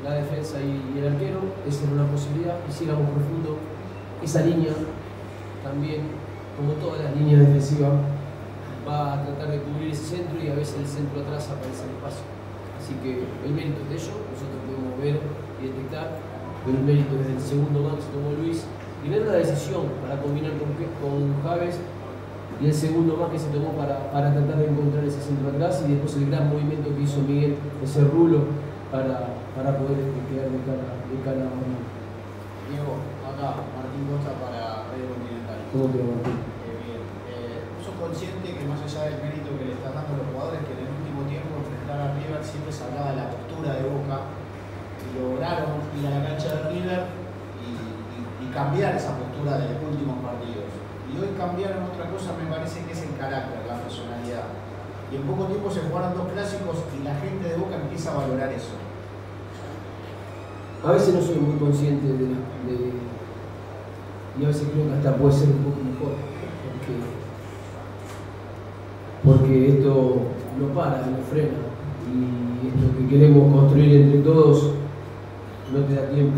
la defensa y el arquero, esa era una posibilidad. Hiciéramos profundo esa línea también, como todas las líneas defensivas, va a tratar de cubrir ese centro y a veces el centro atrás aparece el espacio. Así que el mérito es de ellos, nosotros podemos ver y detectar, pero el mérito es del segundo man que se tomó Luis. Primero la decisión para combinar con Javes y el segundo más que se tomó para tratar de encontrar ese centro atrás, y después el gran movimiento que hizo Miguel, ese rulo para poder quedar de cara a Martín. Diego, acá Martín Costa para Radio Continental. ¿Cómo te va, Martín? Bien. ¿Vos sos consciente que más allá del mérito que le estás dando a los jugadores, que en el último tiempo enfrentar a River siempre se hablaba de la postura de Boca, y lograron ir a la cancha de River y cambiar esa postura de los últimos partidos? Y hoy cambiaron otra cosa, me parece que es el carácter, la personalidad. Y en poco tiempo se jugaron 2 clásicos y la gente de Boca empieza a valorar eso. A veces no soy muy consciente y a veces creo que hasta puede ser un poco mejor, porque esto no para, no frena, y esto que queremos construir entre todos no te da tiempo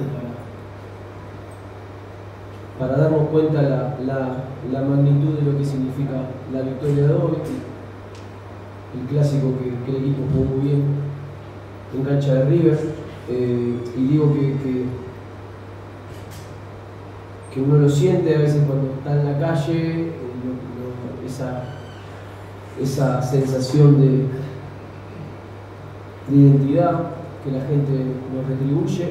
para darnos cuenta la magnitud de lo que significa la victoria de hoy, el clásico que el equipo jugó muy bien en cancha de River, y digo que uno lo siente a veces cuando está en la calle, esa sensación de identidad que la gente nos retribuye.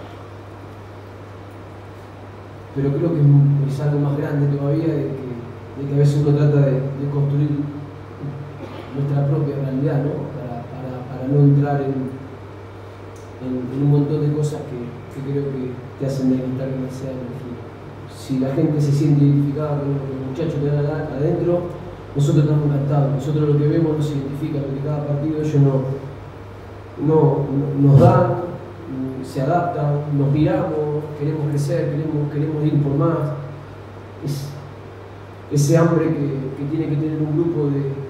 Pero creo que es algo más grande todavía, de que a veces uno trata de construir nuestra propia realidad, ¿no? Para no entrar en un montón de cosas que creo que te hacen necesitar demasiada energía. Si la gente se siente identificada con lo que los muchachos te dan adentro, nosotros estamos encantados. Nosotros lo que vemos nos identifica, porque cada partido ellos nos dan, se adaptan, nos miramos, queremos crecer, queremos ir por más. Ese hambre que tiene que tener un grupo de